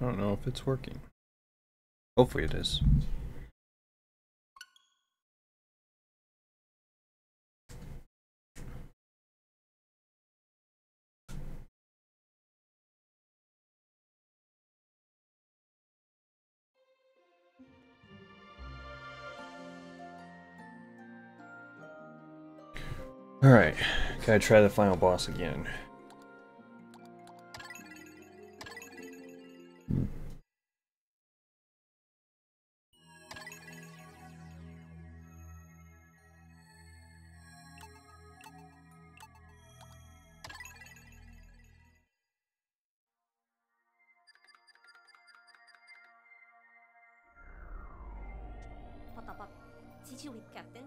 don't know if it's working. Hopefully it is. Alright, gotta try the final boss again. Captain.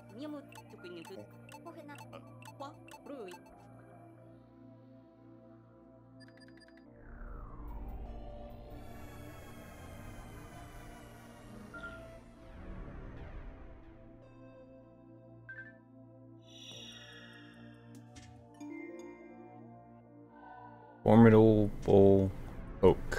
Formidable oak.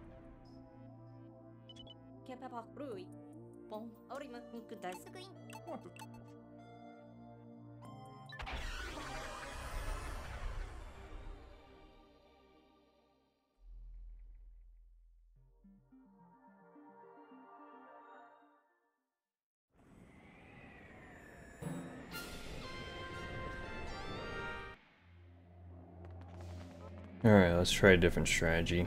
Alright, let's try a different strategy.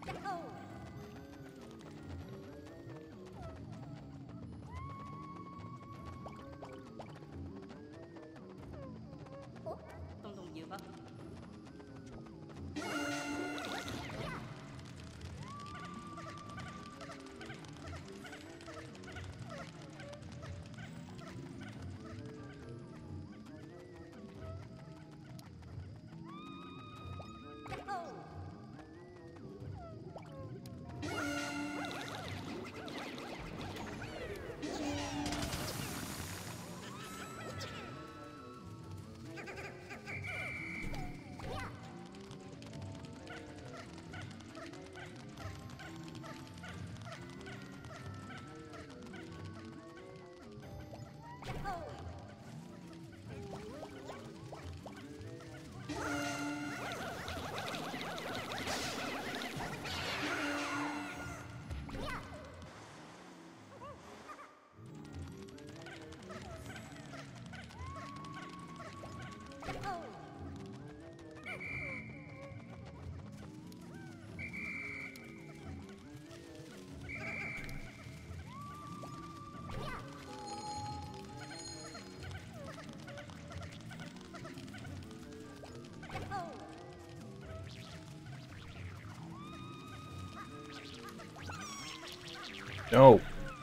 No.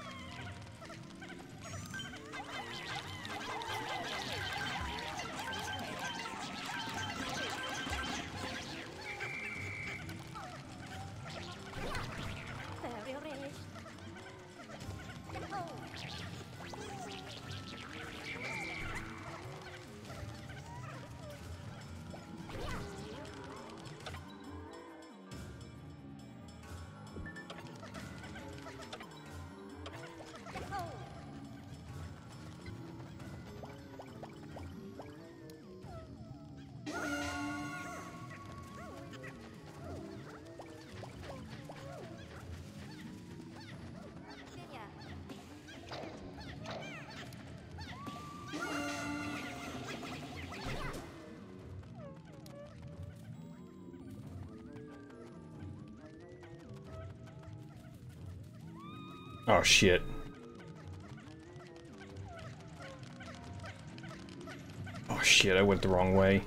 Oh shit. Oh shit, I went the wrong way.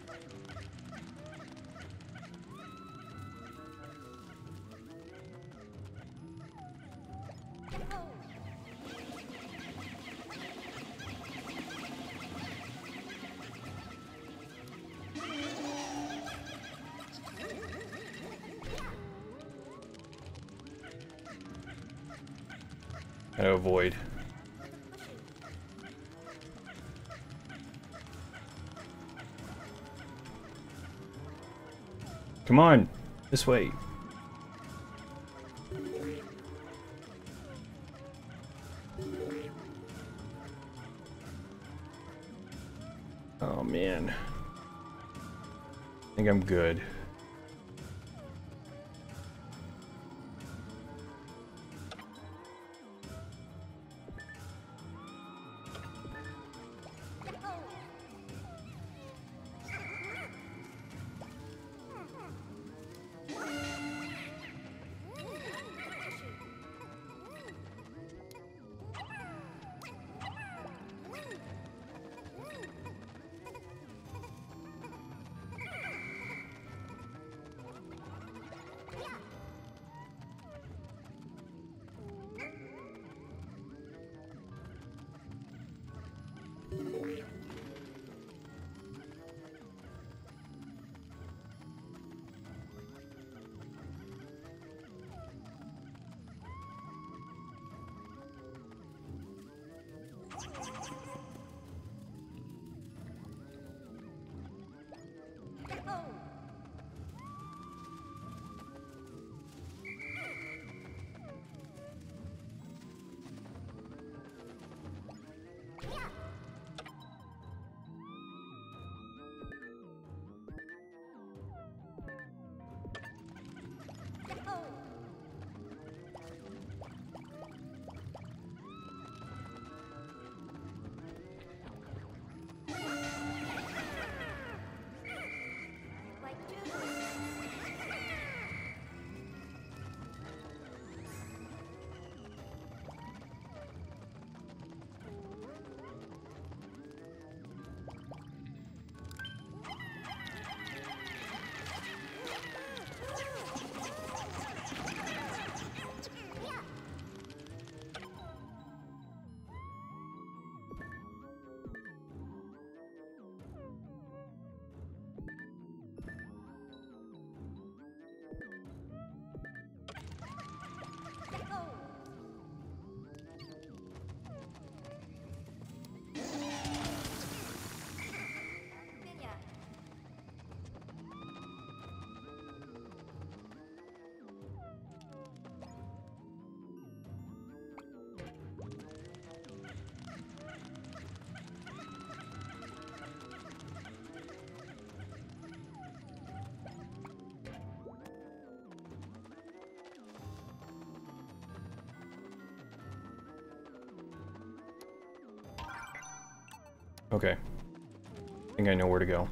Gotta avoid. Come on, this way. Oh man. I think I'm good. Okay. I think I know where to go.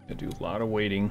I do a lot of waiting.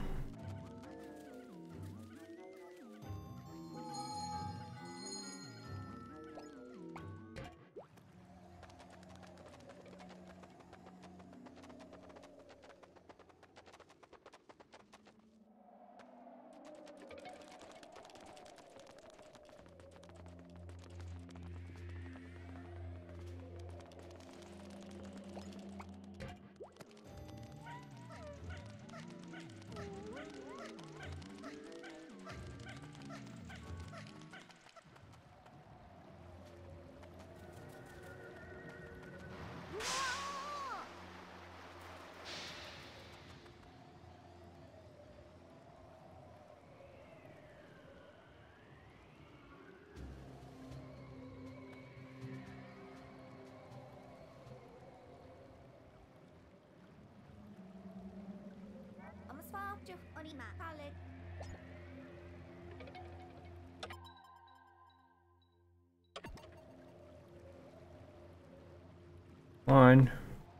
On.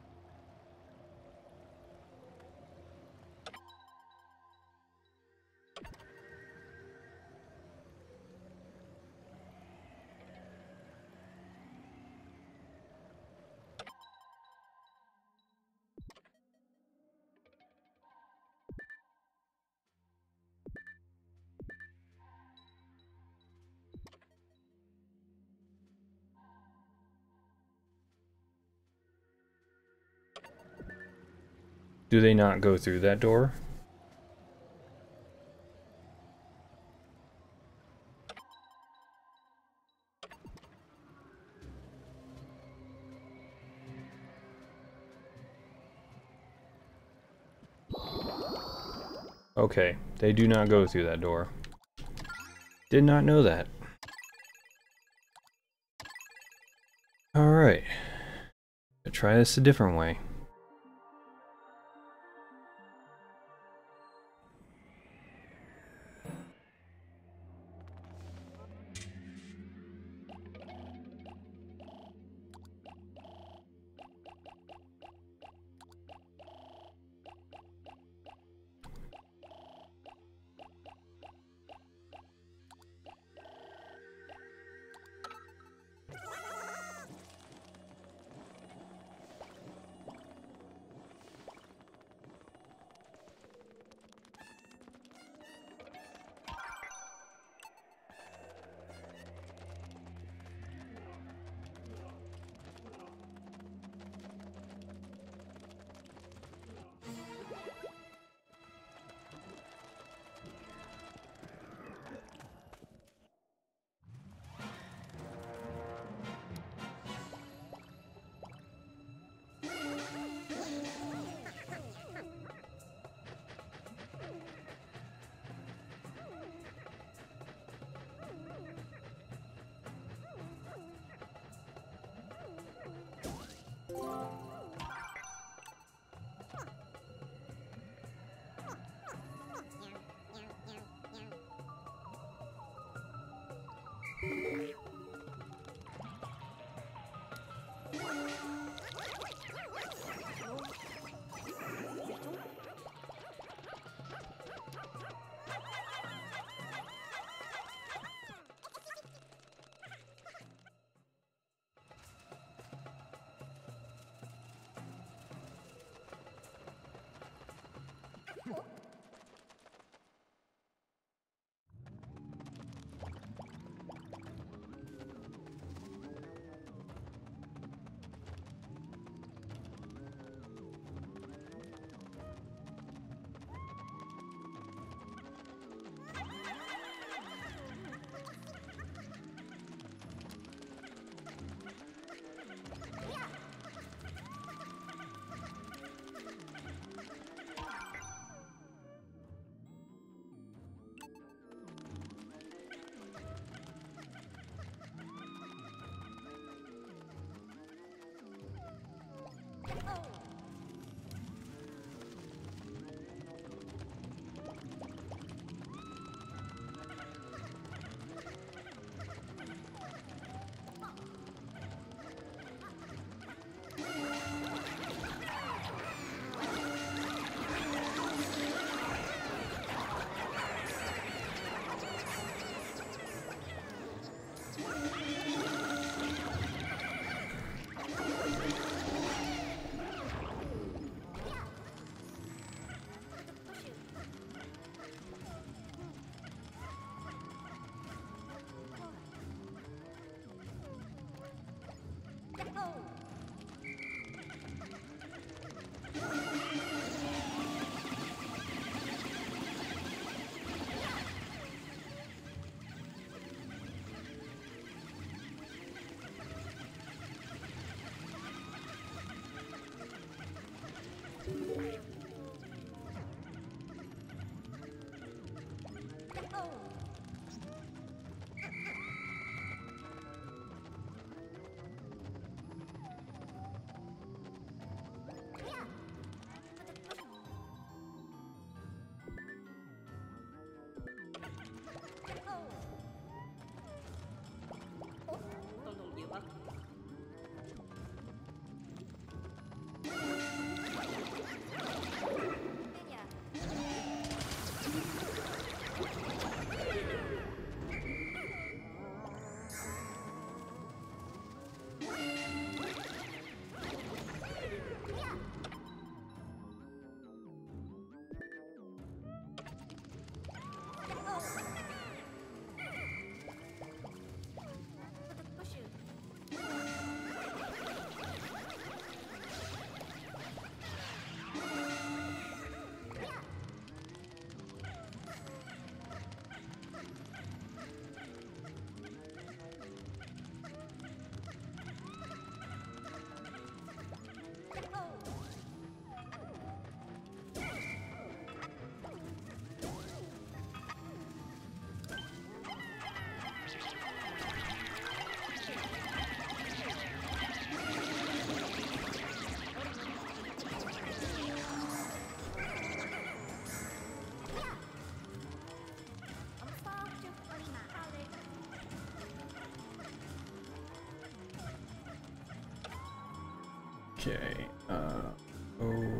Do they not go through that door? Okay, they do not go through that door. Did not know that. Alright. Try this a different way. Okay. Oh.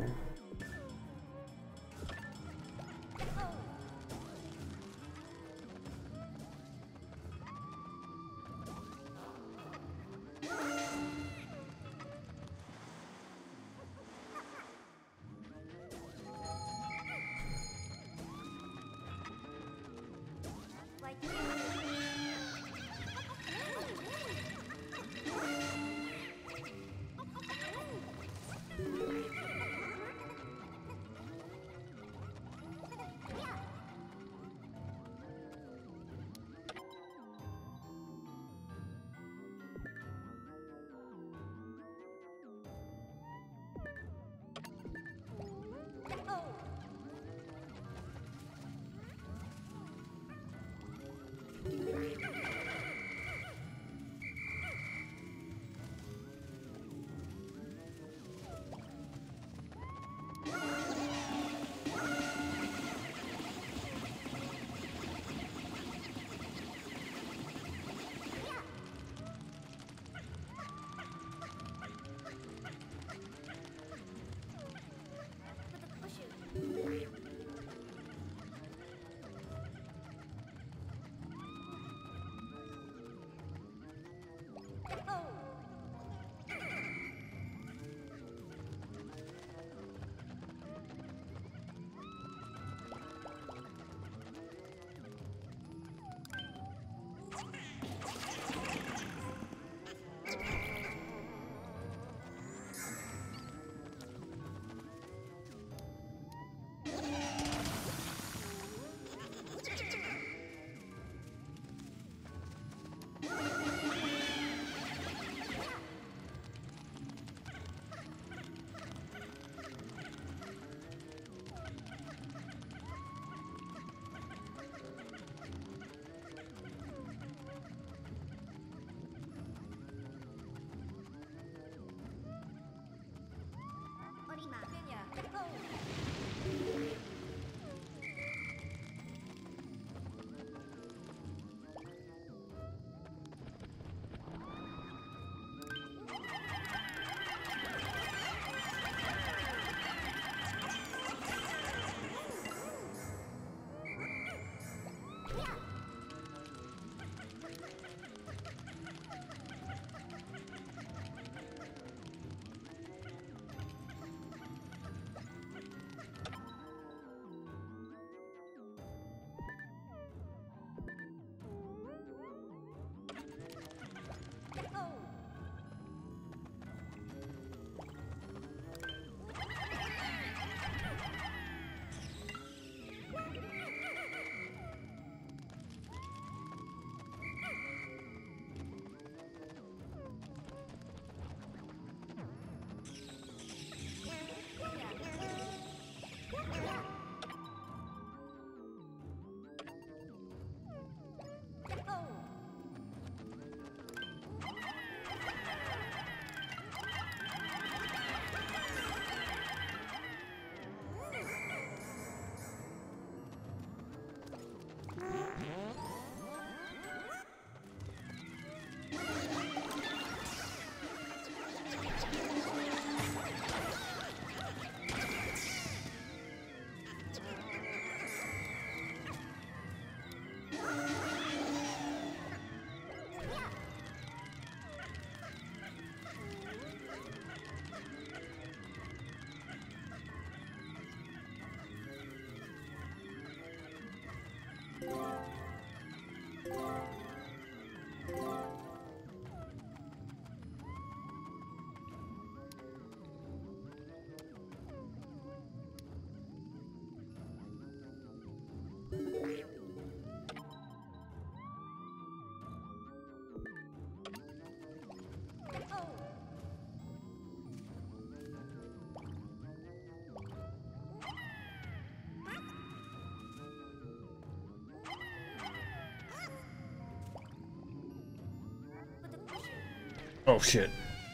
Oh shit.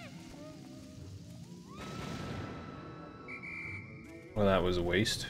Well, that was a waste.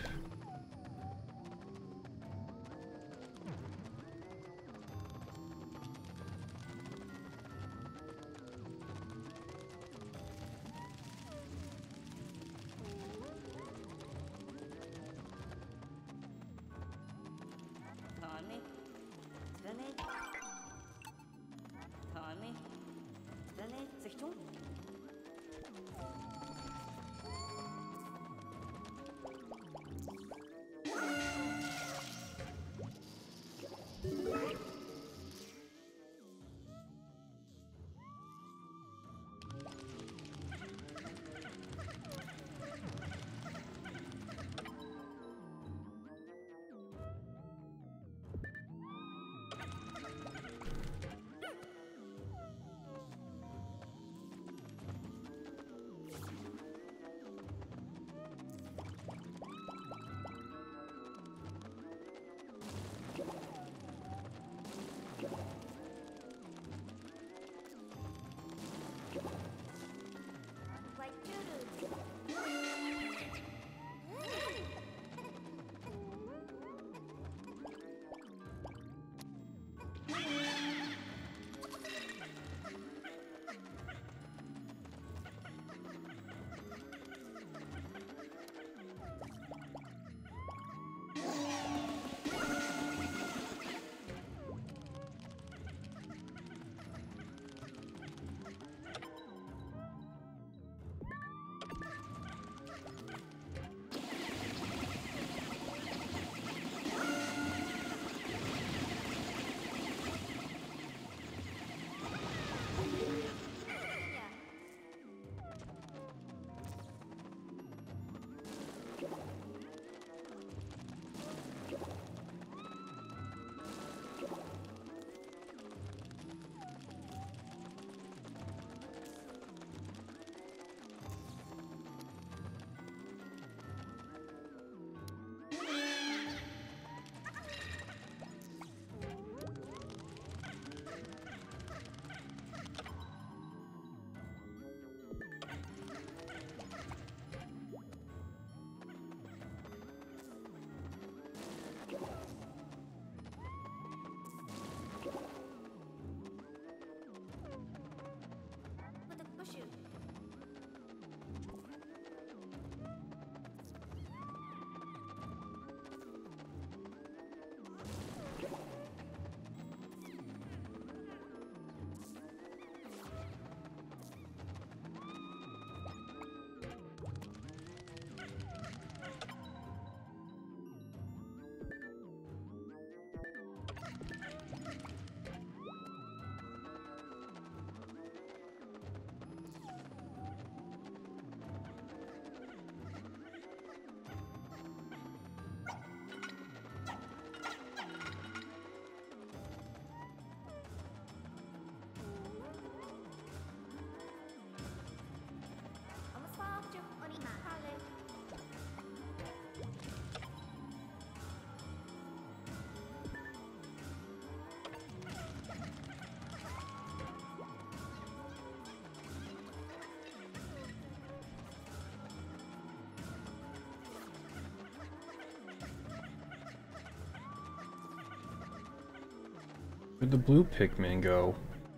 Where'd the blue Pikmin go?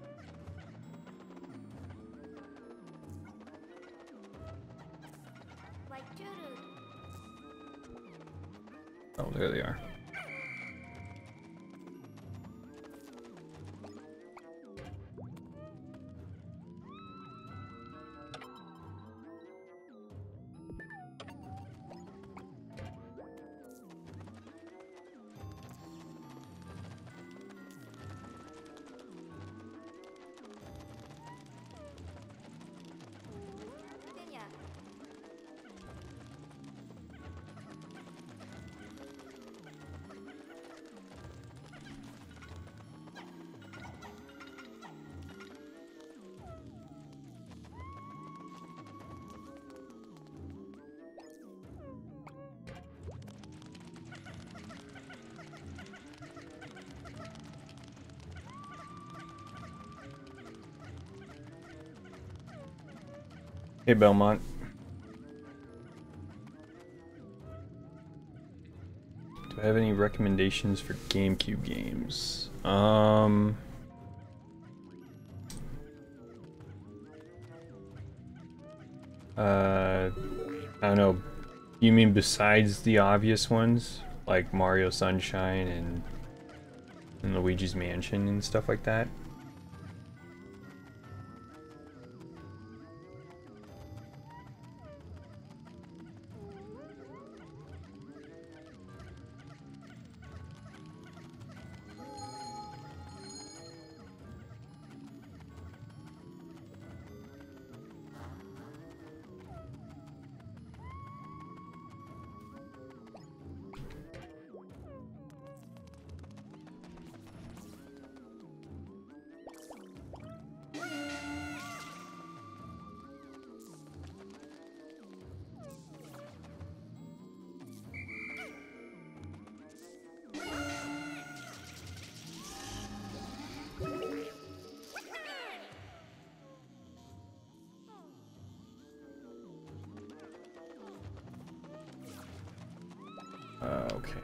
Oh, there they are. Hey, Belmont. Do I have any recommendations for GameCube games? I don't know. You mean besides the obvious ones, like Mario Sunshine and Luigi's Mansion and stuff like that? Okay.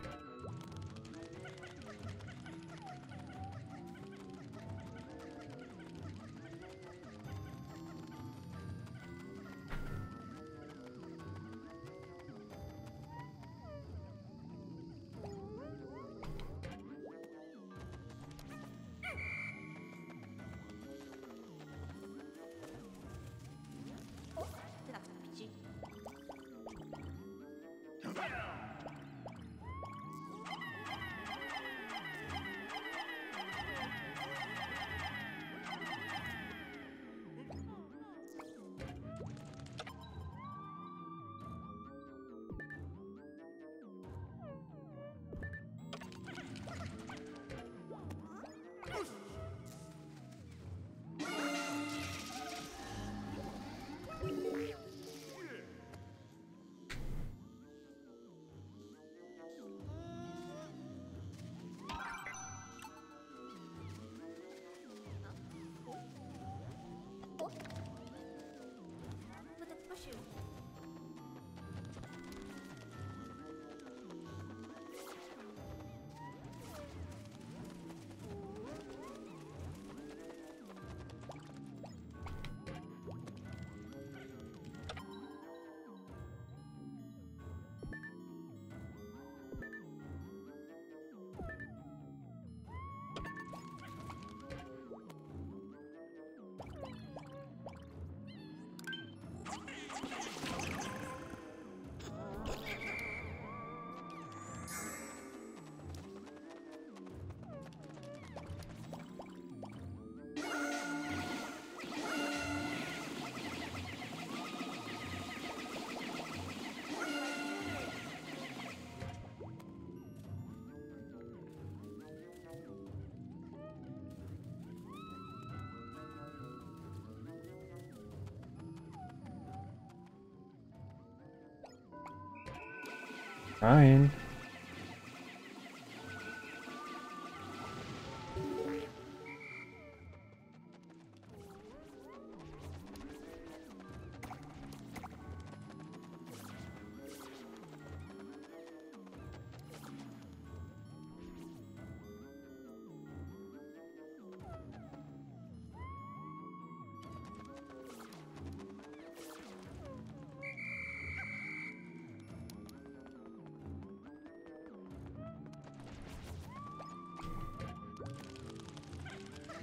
Ryan.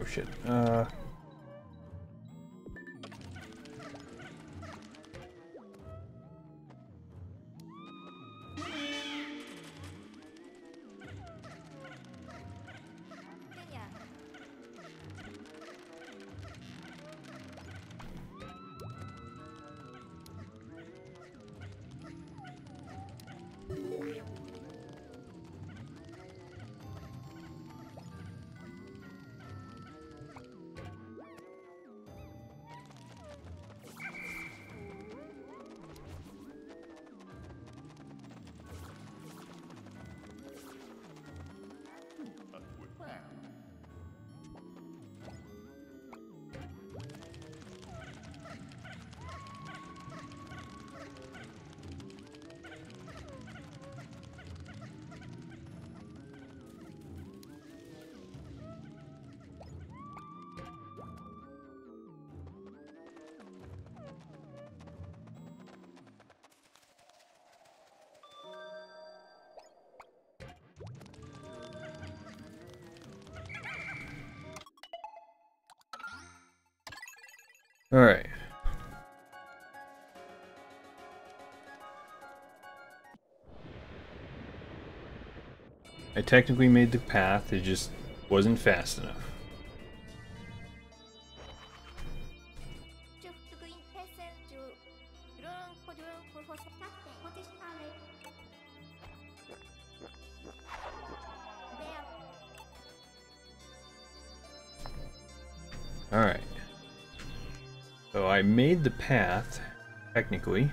shit. Alright. I technically made the path, it just wasn't fast enough. Alright. So I made the path, technically.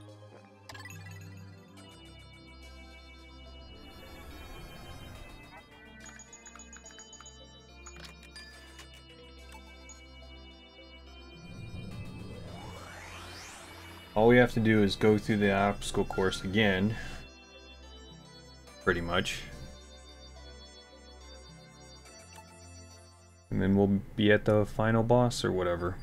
All we have to do is go through the obstacle course again, pretty much. And then we'll be at the final boss or whatever.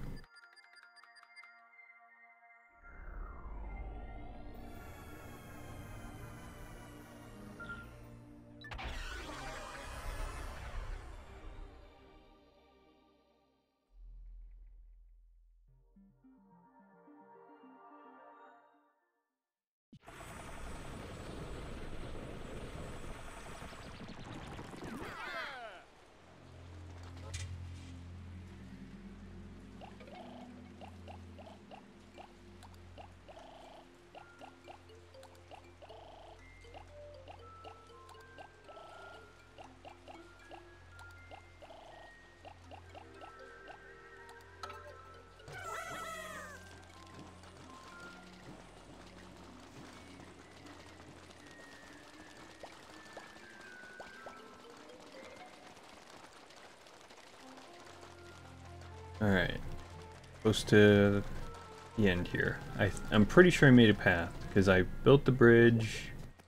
Alright, close to the end here. I'm pretty sure I made a path, because I built the bridge.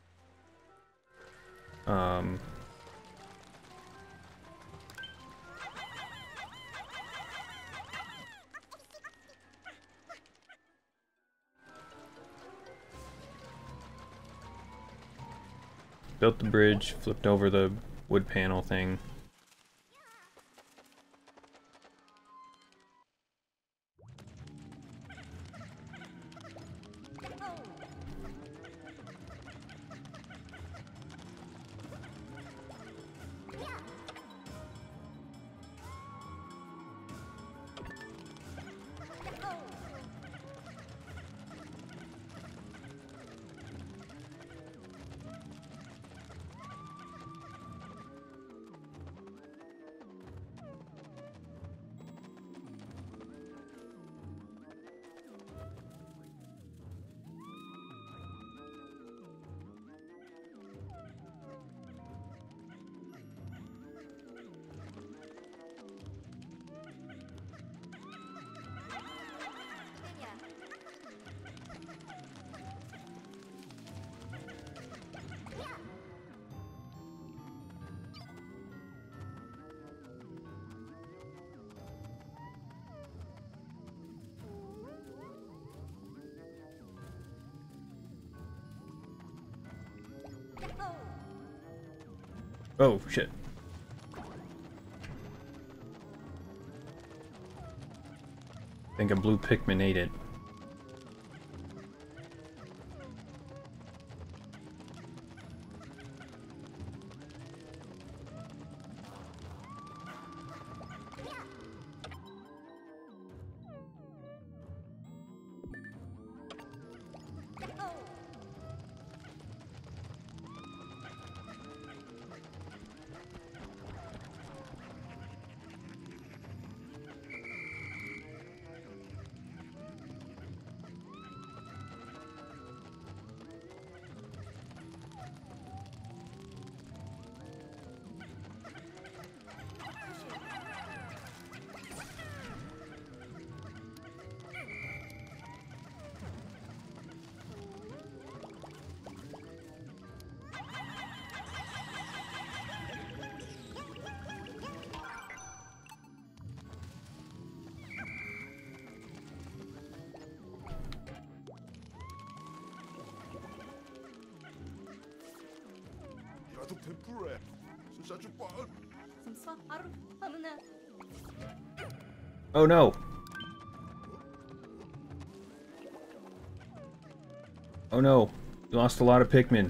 Built the bridge, flipped over the wood panel thing. Oh, shit. think a blue Pikmin ate it. Oh no! Oh no! We lost a lot of Pikmin.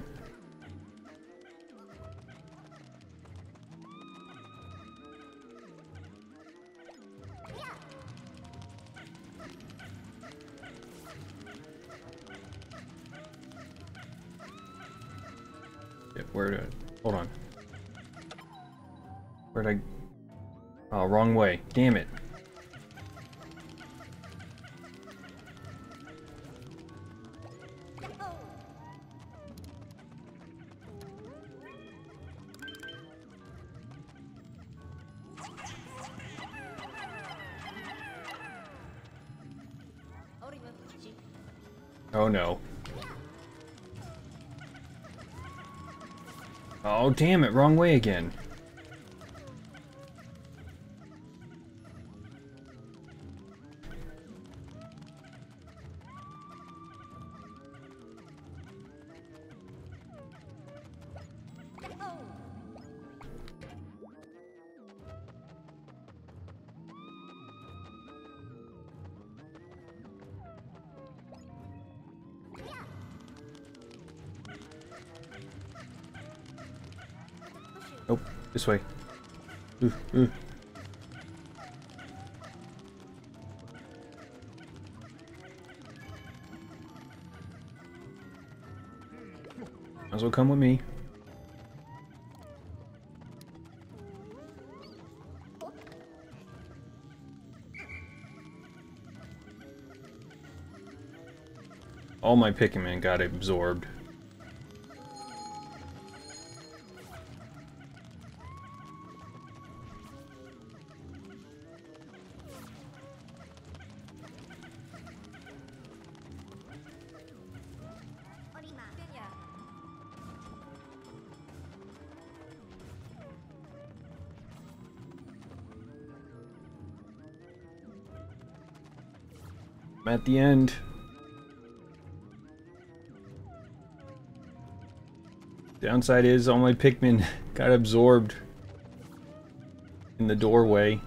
Hold on. Where'd I... Oh, wrong way. Damn it. Oh no. Oh damn it, wrong way again. Nope, this way. Might as well come with me. All my Pikmin got absorbed. I'm at the end. Downside is all my Pikmin got absorbed in the doorway.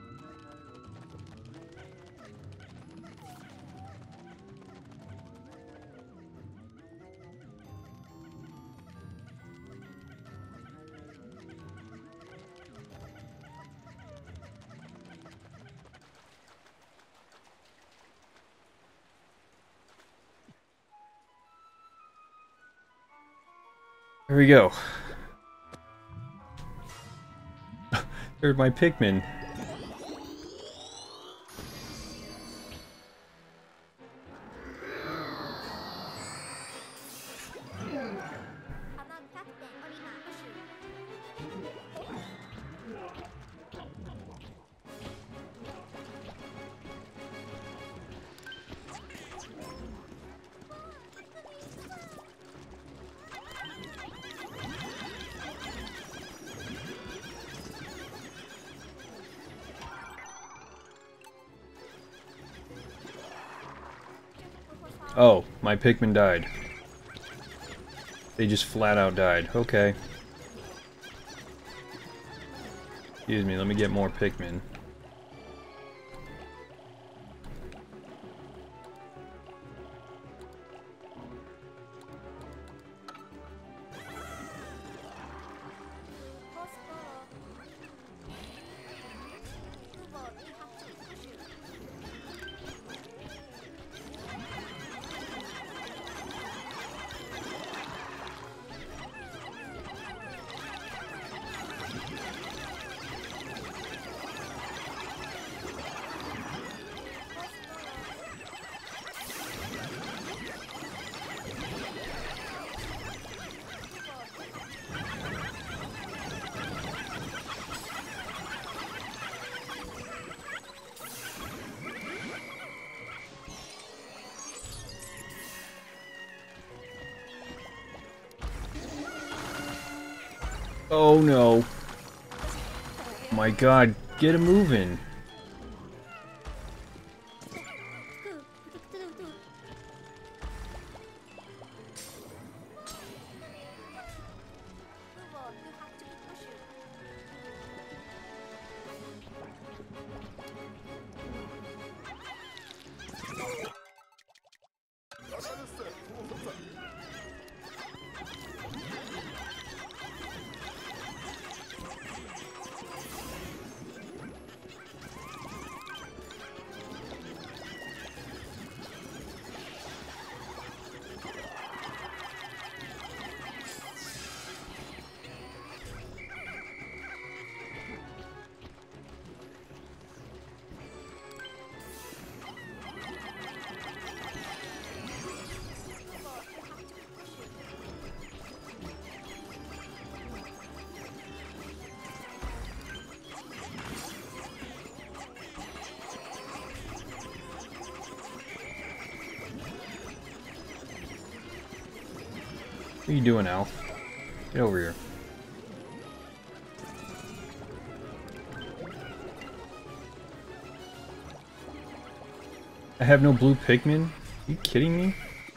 There we go. There's my Pikmin. Oh, my Pikmin died. They just flat out died. Okay. Excuse me, let me get more Pikmin. Oh no. My god, get him moving. What are you doing, Alf? Get over here. I have no blue Pikmin? Are you kidding me?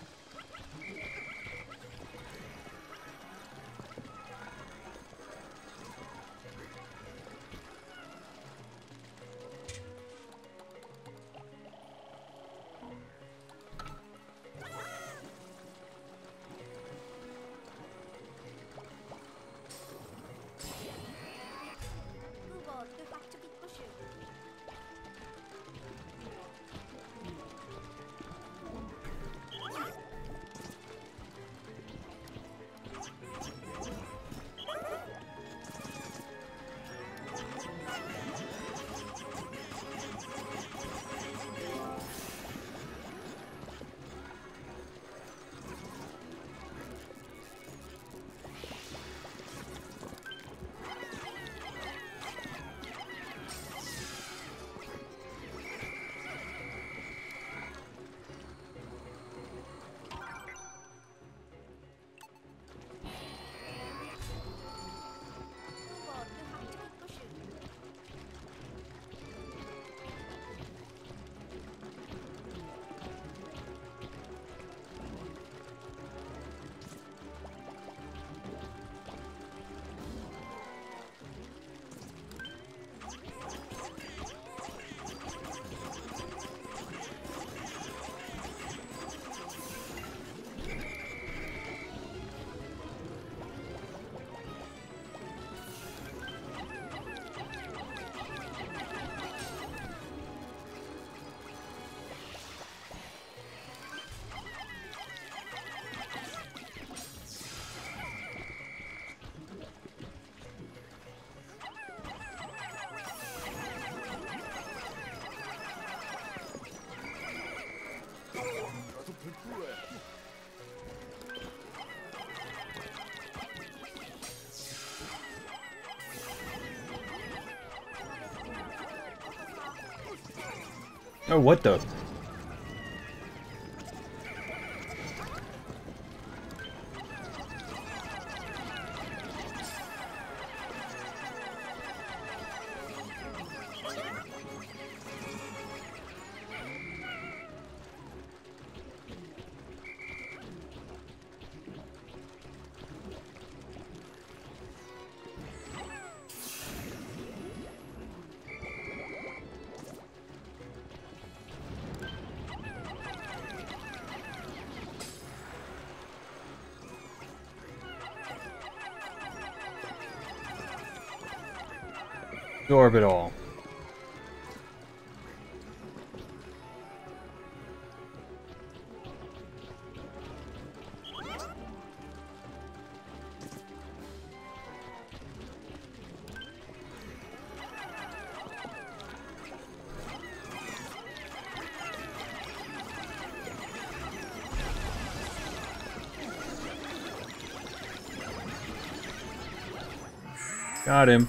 Oh, what the? Absorb it all. Got him.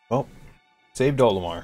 Well, saved Olimar.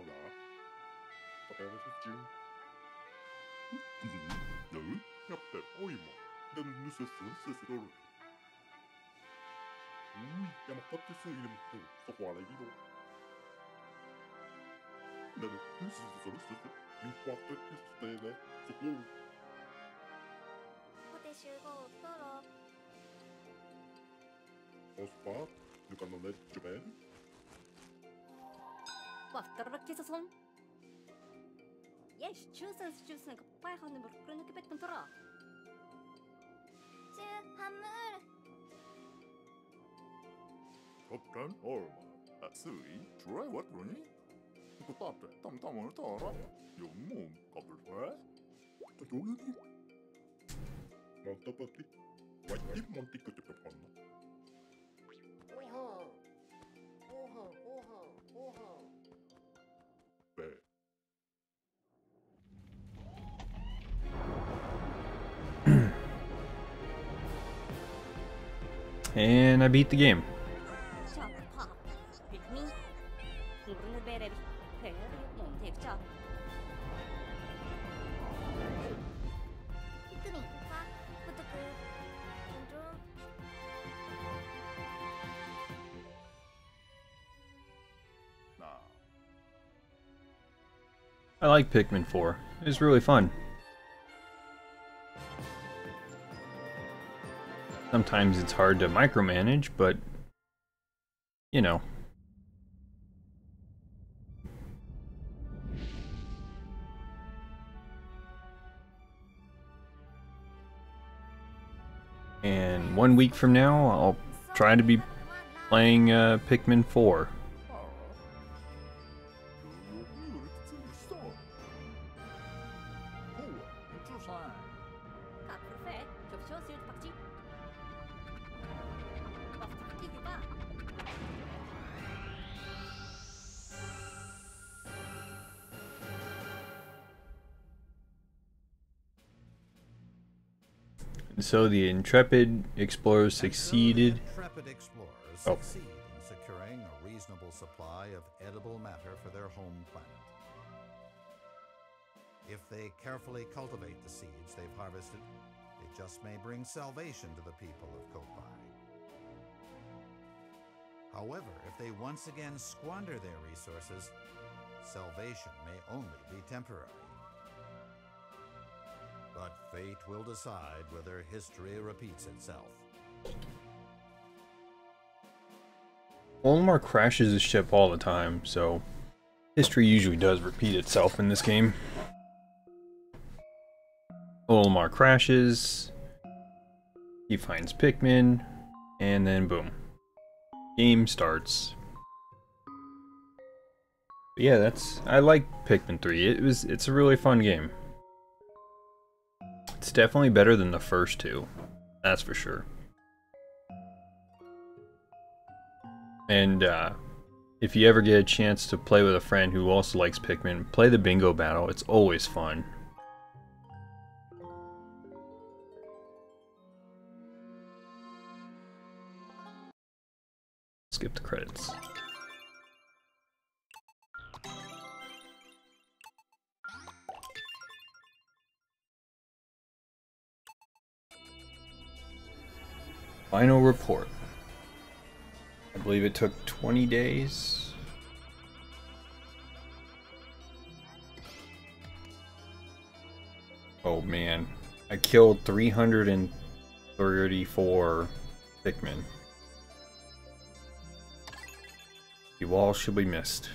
And I beat the game. I like Pikmin 4. It was really fun. Sometimes it's hard to micromanage, but you know. And 1 week from now, I'll try to be playing Pikmin 4. So the intrepid explorers succeeded. Succeed in securing a reasonable supply of edible matter for their home planet. If they carefully cultivate the seeds they've harvested, it just may bring salvation to the people of Kopai. However, if they once again squander their resources, salvation may only be temporary. But fate will decide whether history repeats itself. Olimar crashes his ship all the time, so history usually does repeat itself in this game. Olimar crashes, he finds Pikmin, and then boom. Game starts. But yeah, I like Pikmin 3. It's a really fun game. It's definitely better than the first two, that's for sure. And if you ever get a chance to play with a friend who also likes Pikmin, play the bingo battle. It's always fun. Skip the credits. Final report. I believe it took 20 days. Oh man, I killed 334 Pikmin. You all should be missed.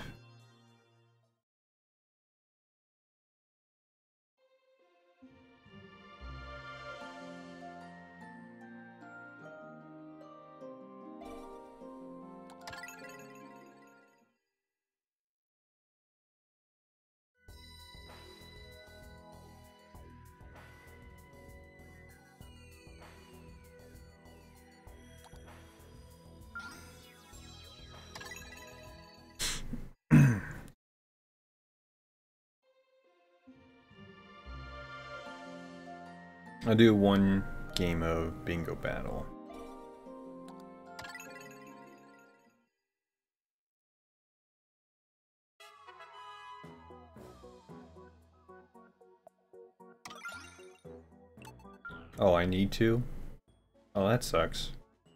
I'll do one game of bingo battle. Oh, I need to? Oh, that sucks.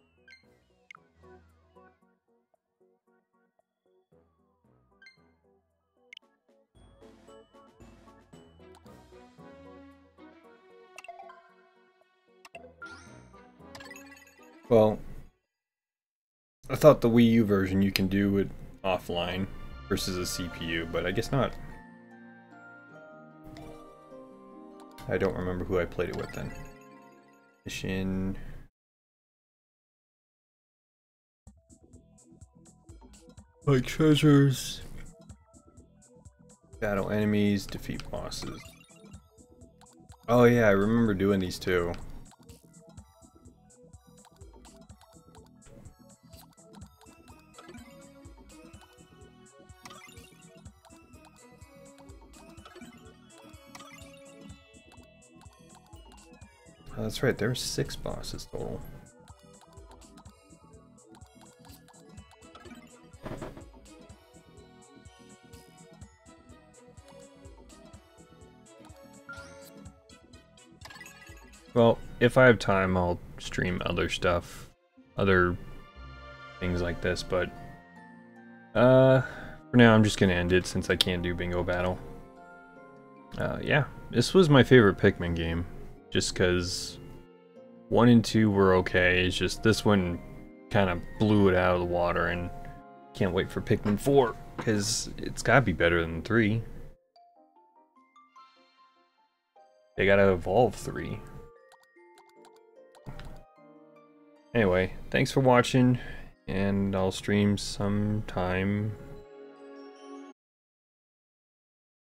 Well, I thought the Wii U version you can do it offline versus a CPU, but I guess not. I don't remember who I played it with then. Mission. Like treasures. Battle enemies, defeat bosses. Oh yeah, I remember doing these too. Oh, that's right, there were 6 bosses total. Well, if I have time, I'll stream other stuff, other things like this, but for now I'm just gonna end it since I can't do Bingo Battle. Yeah, this was my favorite Pikmin game, just because 1 and 2 were okay, it's just this one kind of blew it out of the water, and can't wait for Pikmin 4, because it's gotta be better than 3. They gotta evolve 3. Anyway, thanks for watching, and I'll stream sometime